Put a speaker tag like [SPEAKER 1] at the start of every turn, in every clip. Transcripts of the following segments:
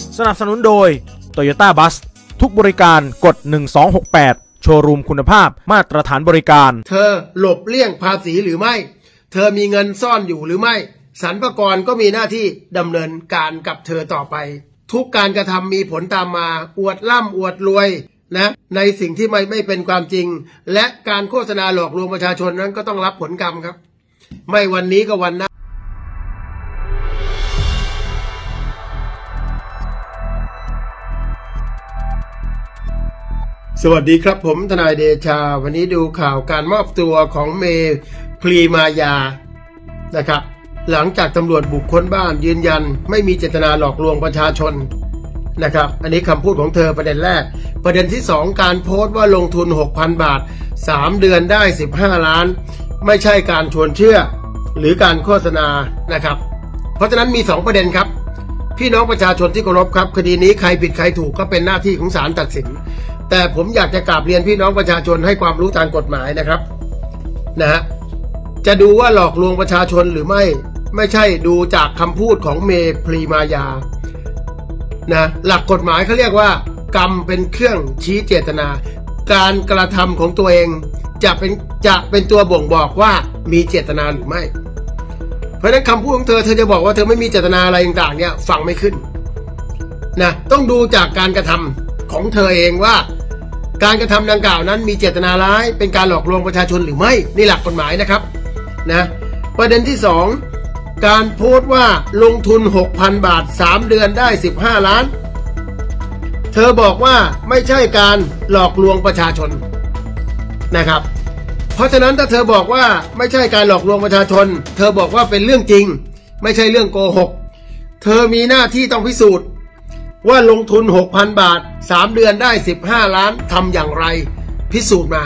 [SPEAKER 1] สนับสนุนโดย Toyota Bus ทุกบริการกด1268โชว์รูมคุณภาพมาตรฐานบริการ
[SPEAKER 2] เธอหลบเลี่ยงภาษีหรือไม่เธอมีเงินซ่อนอยู่หรือไม่สรรพากรก็มีหน้าที่ดำเนินการกับเธอต่อไปทุกการกระทำมีผลตามมาอวดร่ำอวดรวยนะในสิ่งที่ไม่เป็นความจริงและการโฆษณาหลอกลวงประชาชนนั้นก็ต้องรับผลกรรมครับไม่วันนี้ก็วันหน้าสวัสดีครับผมทนายเดชาวันนี้ดูข่าวการมอบตัวของเมพรีมายานะครับหลังจากตำรวจบุกค้นบ้านยืนยันไม่มีเจตนาหลอกลวงประชาชนนะครับอันนี้คำพูดของเธอประเด็นแรกประเด็นที่2การโพสต์ว่าลงทุน 6,000 บาท3เดือนได้15ล้านไม่ใช่การชวนเชื่อหรือการโฆษณานะครับเพราะฉะนั้นมี2ประเด็นครับพี่น้องประชาชนที่เคารพครับคดีนี้ใครผิดใครถูกก็เป็นหน้าที่ของศาลตัดสินแต่ผมอยากจะกราบเรียนพี่น้องประชาชนให้ความรู้ทางกฎหมายนะครับนะฮะจะดูว่าหลอกลวงประชาชนหรือไม่ใช่ดูจากคำพูดของเมพรีมายานะหลักกฎหมายเขาเรียกว่ากรรมเป็นเครื่องชี้เจตนาการกระทำของตัวเองจะเป็นตัวบ่งบอกว่ามีเจตนาหรือไม่เพราะฉะนั้นคำพูดของเธอจะบอกว่าเธอไม่มีเจตนาอะไรต่างๆเนี่ยฟังไม่ขึ้นนะต้องดูจากการกระทำของเธอเองว่าการกระทำดังกล่าวนั้นมีเจตนาร้ายเป็นการหลอกลวงประชาชนหรือไม่นี่หลักกฎหมายนะครับนะประเด็นที่2การโพสต์ว่าลงทุน 6,000 บาท3เดือนได้15ล้านเธอบอกว่าไม่ใช่การหลอกลวงประชาชนนะครับเพราะฉะนั้นถ้าเธอบอกว่าไม่ใช่การหลอกลวงประชาชนเธอบอกว่าเป็นเรื่องจริงไม่ใช่เรื่องโกหกเธอมีหน้าที่ต้องพิสูจน์ว่าลงทุน 6,000 บาท3เดือนได้15ล้านทำอย่างไรพิสูจน์มา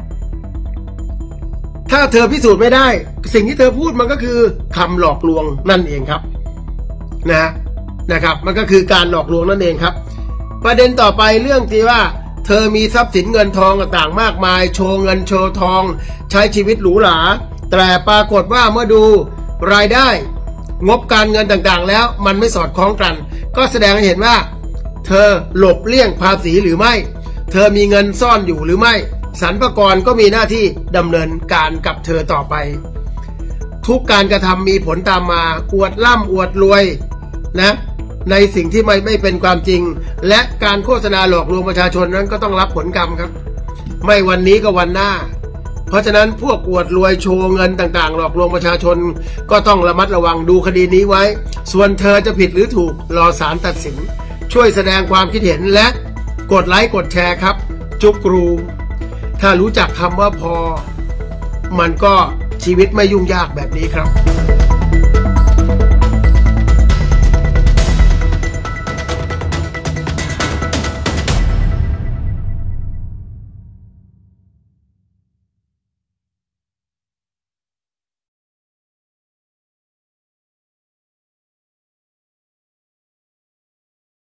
[SPEAKER 2] ถ้าเธอพิสูจน์ไม่ได้สิ่งที่เธอพูดมันก็คือคำหลอกลวงนั่นเองครับนะครับมันก็คือการหลอกลวงนั่นเองครับประเด็นต่อไปเรื่องที่ว่าเธอมีทรัพย์สินเงินทองต่างๆมากมายโชว์เงินโชว์ทองใช้ชีวิตหรูหราแต่ปรากฏว่าเมื่อดูรายได้งบการเงินต่างๆแล้วมันไม่สอดคล้องกันก็แสดงให้เห็นว่าเธอหลบเลี่ยงภาษีหรือไม่เธอมีเงินซ่อนอยู่หรือไม่สรรพากรก็มีหน้าที่ดำเนินการกับเธอต่อไปทุกการกระทำมีผลตามมาอวดร่ำอวดรวยนะในสิ่งที่ไม่เป็นความจริงและการโฆษณาหลอกลวงประชาชนนั้นก็ต้องรับผลกรรมครับไม่วันนี้ก็วันหน้าเพราะฉะนั้นพวกอวดรวยโชว์เงินต่างๆหลอกลวงประชาชนก็ต้องระมัดระวังดูคดีนี้ไว้ส่วนเธอจะผิดหรือถูกรอศาลตัดสินช่วยแสดงความคิดเห็นและกดไลค์กดแชร์ครับจุกรูถ้ารู้จักคำว่าพอมันก็ชีวิตไม่ยุ่งยากแบบนี้ครับ